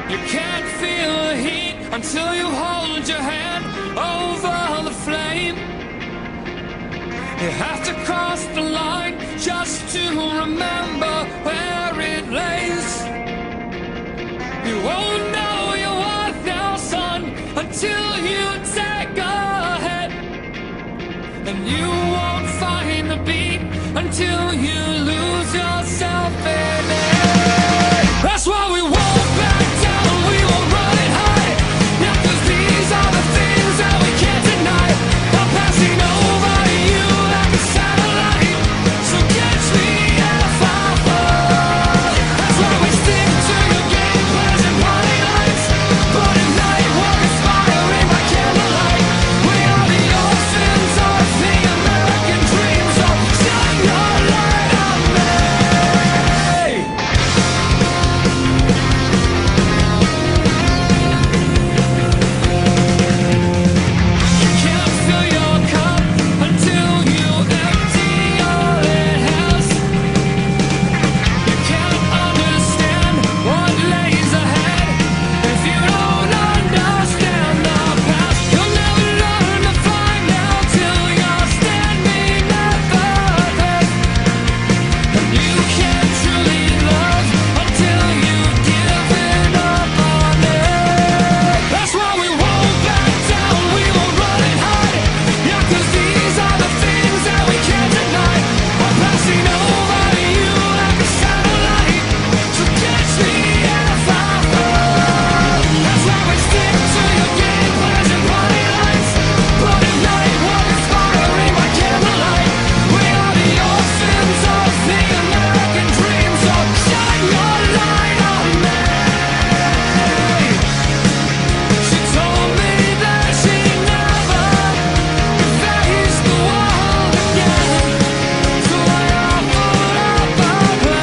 You can't feel the heat until you hold your hand over the flame. You have to cross the line just to remember where it lays. You won't know your worth now, son, until you take a hit. And you won't find the beat until you lose yourself in it. That's why we won't back down, we won't run and hide. Yeah, 'cause these are the things that we can't deny. I'm passing over you like a satellite, so catch me if I fall. That's why we stick to your game plans and party lights. But at night we're inspiring by candlelight. We are the orphans of the American dream, so shine your light on me. You can't fill your cup until you empty all it has. You can't understand what lays ahead if you don't understand the past. You'll never learn to fly now till you're standing at the head. And you can't truly love until you've given up on it. That's why we won't back down, we won't run and hide. Yeah, 'cause these are the things that we can't deny. I'm passing over you like a satellite, so catch me if I fall. That's why we stick to your game plans and party lights. But at night we're inspiring by candlelight. We are the orphans of the American dream, so shine your light on me. She told me that she never could face the world again, so I offered up a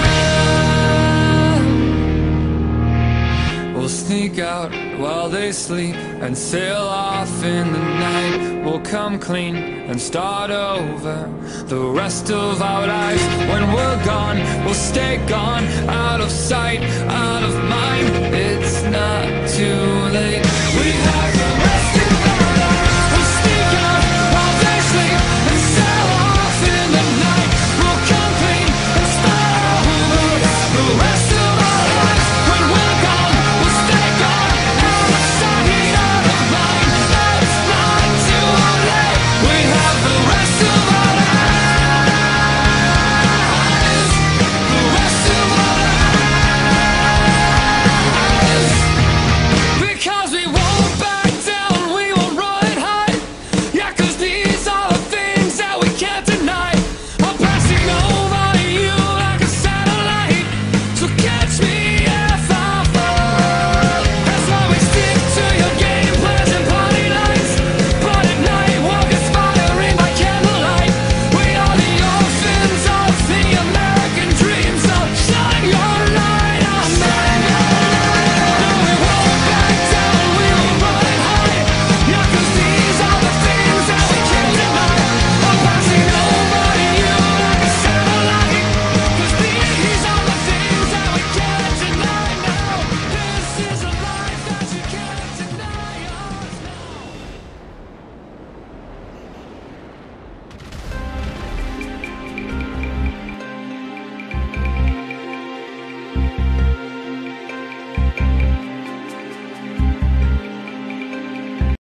plan. We'll sneak out while they sleep and sail off in the night. We'll come clean and start over the rest of our lives. When we're gone, we'll stay gone, out of sight, out of